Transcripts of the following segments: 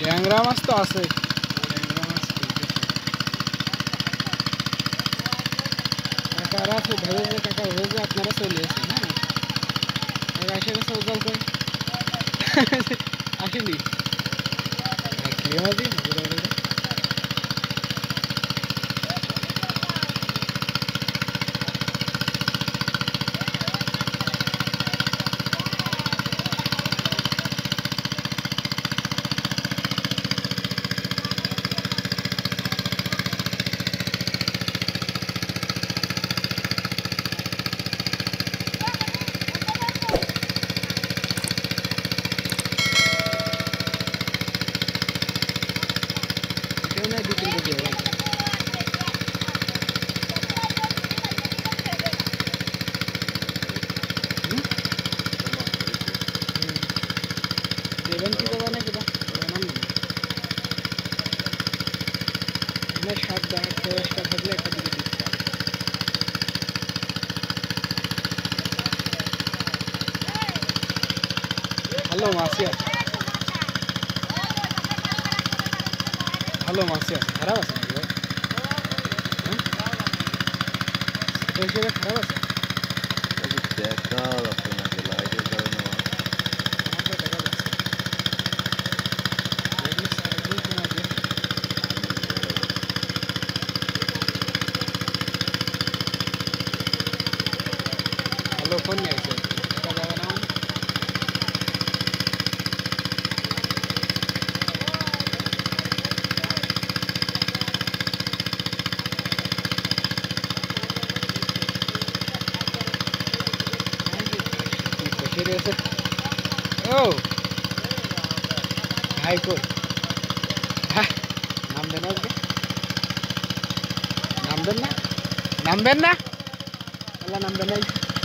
ট্যাংরা মাছ তো আছে, ট্যাংরা মাছ কাকারা আছে ভেবে, কাকা ভেবে আপনারা চলে এসেছেন। হ্যাঁ, কাকা এসে গেছে উজ্জ্বল করে আসেনি কি হবে দেবেন কি দেবা না কিনা আপনার সাত দশটা থাকলে একটা দিকে দিতে পারে। ভালো মাছই আছে, ভালো মাছই আছে, খারাপ আছে নাকি ভাই? সেটা হিসেবে খারাপ আছে দেখা যাচ্ছে নাকি লাইটের কারণে ভালো ফোন নিয়ে আসছে দেখা যাবে না। ও ভাই কই নামবেন আজকে, নামবেন না, নামবেন না, আল্লাহ নামবেন নাই।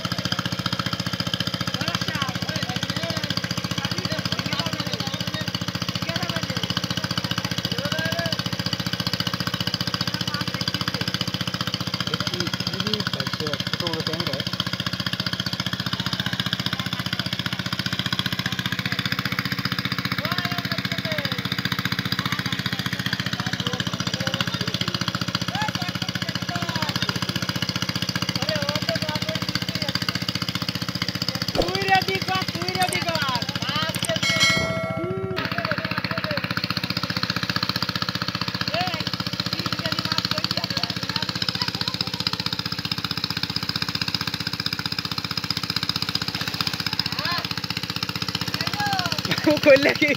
করলে কি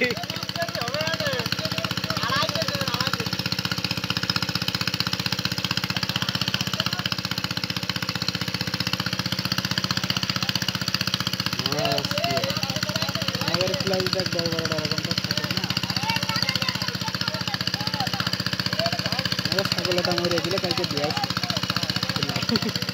আমাদের প্লাস দেখ বড় বড় এরকম তো থাকে না। ছাগলটা মরে দিলে কালকে দিয়ে